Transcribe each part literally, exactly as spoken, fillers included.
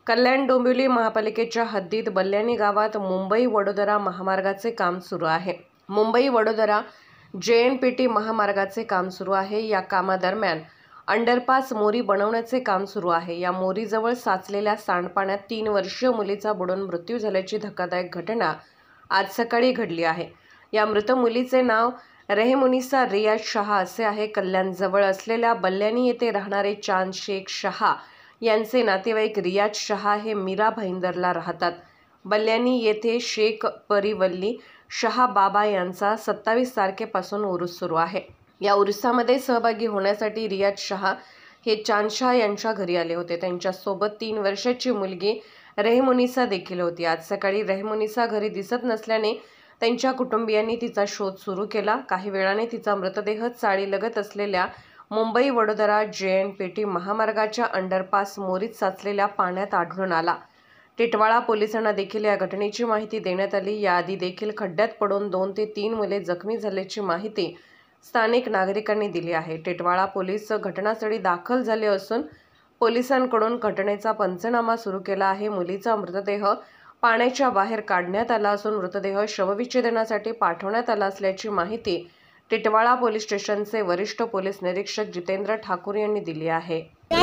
कल्याण डोंबिवली महापालिकेच्या हद्दीत बल्ल्याणी गावात मुंबई वडोदरा महामार्गाचे काम सुरू आहे। Mumbai Vadodara J N P T महामार्गाचे काम सुरू आहे। या कामादरम्यान अंडरपास मोरी बनवण्याचे काम सुरू आहे। या मोरीजवळ साचलेल्या सांडपाण्यात तीन वर्षीय मुलीचा बुडून मृत्यू झाल्याची धक्कादायक घटना आज सकाळी घडली आहे। या मृत मुलीचे नाव रेहमुनिसा रियाज शहा असे आहे। कल्याण जवळ असलेल्या बल्ल्याणी येथे राहणारे चांद शेख शहा यांचे नातेवाईक रियाज शहा हे मीरा भाईंदरला राहतात। बल्ल्याणी येथे शेख परिवल्ली शहा बाबा यांचा सत्तावीस तारखेपासून उरूस सुरू आहे। या उरुसामध्ये सहभागी होण्यासाठी रियाज शहा हे चांद शहा यांच्या घरी आले होते। त्यांच्या सोबत तीन वर्षाची मुलगी रेहमुनिसा देखील होती। आज सकाळी रेहमुनिसा घरी दिसत नसल्याने त्यांच्या कुटुंबियांनी तिचा शोध सुरू केला। काही वेळाने तिचा मृतदेह चाळीलगत असलेल्या Mumbai Vadodara J N P T महामार्गाच्या अंडरपास मोरीत साचलेल्या पाण्यात आढळून आला। टिटवाळा पोलिसांना देखील या घटनेची माहिती देण्यात आली। याआधी देखील खड्ड्यात पडून दोन ते तीन मुले जखमी झाल्याची माहिती स्थानिक नागरिकांनी दिली आहे। टिटवाळा पोलीस घटनास्थळी दाखल झाले असून पोलिसांकडून घटनेचा पंचनामा सुरू केला आहे। मुलीचा मृतदेह पाण्याच्या बाहेर काढण्यात आला असून मृतदेह शवविच्छेदनासाठी पाठवण्यात आला असल्याची माहिती टिटवाळा पोलीस स्टेशनचे वरिष्ठ पोलीस निरीक्षक जितेंद्र ठाकूर यांनी दिली आहे।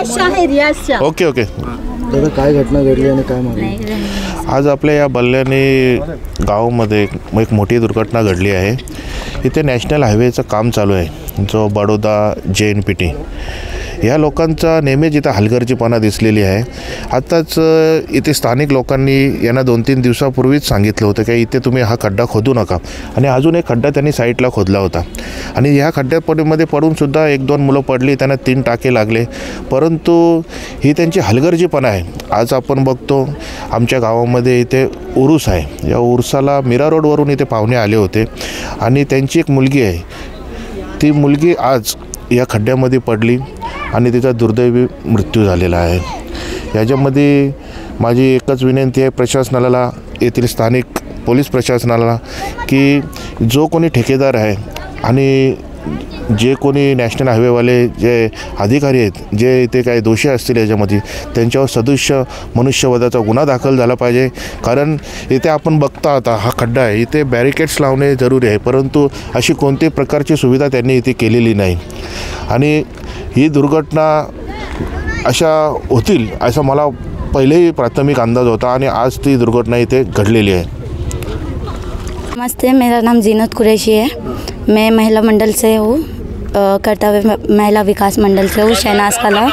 ओके ओके दादा, काय घटना घडली आणि काय मागणी? आज आपल्या या बल्ल्याणी गावामध्ये एक मोठी दुर्घटना घडली आहे। इथे नॅशनल हायवेचं काम चालू आहे, जो बडोदा जे एन पी टी या लोकांचा नेहमीच इथं हलगर्जीपणा दिसलेली आहे। आताच इथे स्थानिक लोकांनी यांना दोन तीन दिवसापूर्वीच सांगितलं होतं की इथे तुम्ही हा खड्डा खोदू नका, आणि अजून एक खड्डा त्यांनी साईडला खोदला होता, आणि ह्या खड्ड्यामध्ये पडूनसुद्धा एक दोन मुलं पडली, त्यांना तीन टाके लागले, परंतु ही त्यांची हलगर्जीपणा आहे। आज आपण बघतो आमच्या गावामध्ये इथे उरूस आहे। या उरुसाला मीरा रोडवरून इथे पाहुणे आले होते, आणि त्यांची एक मुलगी आहे, ती मुलगी आज या खड्ड्यामध्ये पडली आणि तिचा दुर्दैवी मृत्यू झालेला आहे। याच्यामध्ये माझी एकच विनंती आहे प्रशासनाला, येथील स्थानिक पोलीस प्रशासनाला, की जो कोणी ठेकेदार आहे आणि जे कोणी नॅशनल हायवेवाले जे अधिकारी आहेत, जे इथे काही दोषी असतील याच्यामध्ये, त्यांच्यावर सदृश्य मनुष्यवधाचा गुन्हा दाखल झाला पाहिजे। कारण इथे आपण बघता आता हा खड्डा आहे, इथे बॅरिकेड्स लावणे जरुरी आहे, परंतु अशी कोणत्याही प्रकारची सुविधा त्यांनी इथे केलेली नाही, आणि ही दुर्घटना अशा होतील असा मला पहिलेही प्राथमिक अंदाज होता, आणि आज ती दुर्घटना इथे घडलेली आहे। नमस्ते, मेरा नाम जीनत कुरैशी है। मैं महिला मंडल से हूँ, कर्तव्य महिला विकास मंडल से हूँ, शहनाज कला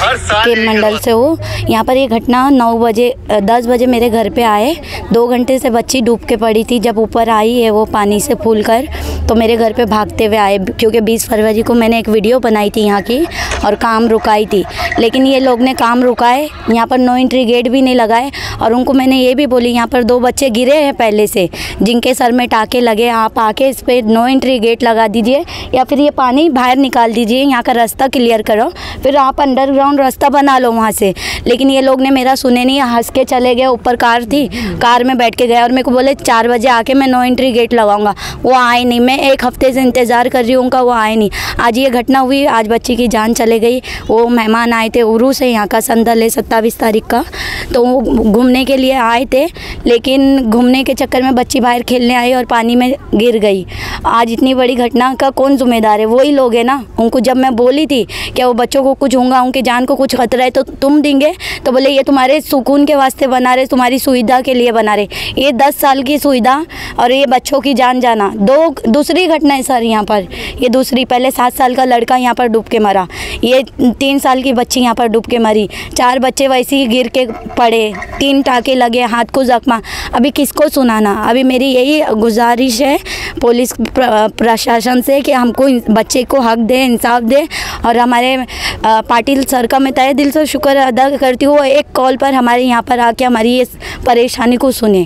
के मंडल से हूँ। यहाँ पर ये घटना नौ बजे दस बजे मेरे घर पे आए। दो घंटे से बच्ची डूब के पड़ी थी। जब ऊपर आई है वो पानी से फूल कर, तो मेरे घर पे भागते हुए आए, क्योंकि बीस फरवरी को मैंने एक वीडियो बनाई थी यहाँ की और काम रुकाई थी, लेकिन ये लोग ने काम रुकाए, यहाँ पर नो एंट्री गेट भी नहीं लगाए। और उनको मैंने ये भी बोली, यहाँ पर दो बच्चे गिरे हैं पहले से, जिनके सर में टाके लगे, आप आके इस पर नो एंट्री गेट लगा दीजिए, या फिर ये पानी बाहर निकाल दीजिए, यहाँ का रास्ता क्लियर करो, फिर आप अंडरग्राउंड रास्ता बना लो वहाँ से। लेकिन ये लोग ने मेरा सुने नहीं, हंस के चले गए। ऊपर कार थी, कार में बैठ के गए, और मेरे को बोले चार बजे आके मैं नो एंट्री गेट लगाऊंगा। वो आए नहीं। मैं एक हफ्ते से इंतज़ार कर रही हूँ उनका, वो आए नहीं। आज ये घटना हुई, आज बच्ची की जान चले गई। वो मेहमान आए थे, उरूस है यहाँ का, संदल है सत्ताईस तारीख का, तो वो घूमने के लिए आए थे, लेकिन घूमने के चक्कर में बच्ची बाहर खेलने आई और पानी में गिर गई। आज इतनी बड़ी घटना का कौन जिम्मेदार है? वही लोग हैं ना। उनको जब मैं बोली थी कि वो बच्चों को कुछ होगा, उनकी जान को कुछ खतरा है तो तुम देंगे, तो बोले ये तुम्हारे सुकून के वास्ते बना रहे, तुम्हारी सुविधा के लिए बना रहे। ये दस साल की सुविधा और ये बच्चों की जान जाना, दो दूसरी घटना है सर यहाँ पर। ये दूसरी, पहले सात साल का लड़का यहाँ पर डूब के मरा, ये तीन साल की बच्ची यहाँ पर डूब के मरी, चार बच्चे वैसे ही गिर के पड़े, तीन टाके लगे, हाथ को जख्मा। अभी किसको सुनाना? अभी मेरी यही गुजारिश है पुलिस प्रशासन से कि हमको बच्चे को हक दे, इंसाफ दे, और हमारे पाटिल सर का मैं तहे दिल से शुक्र अदा करती हूँ, एक कॉल पर हमारे यहाँ पर आके हमारी इस परेशानी को सुने।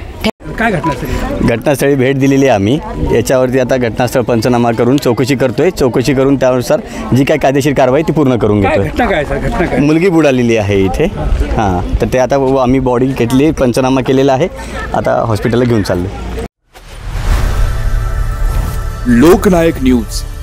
काय घटनास्थळी घटनास्थळी भेट दिलेली आहे आम्ही। याच्यावरती आता घटनास्थळ पंचनामा करून चौकशी करतोय। चौकशी करून त्यानुसार जी काय कायदेशीर कारवाई ती पूर्ण करून घेतोय। घटना काय सर? घटना काय? मुलगी बुडालेली आहे इथे। हां, तर ते आता आम्ही बॉडी घेतली, पंचनामा केलेला आहे, आता हॉस्पिटलला घेऊन चाललो। लोकनायक न्यूज।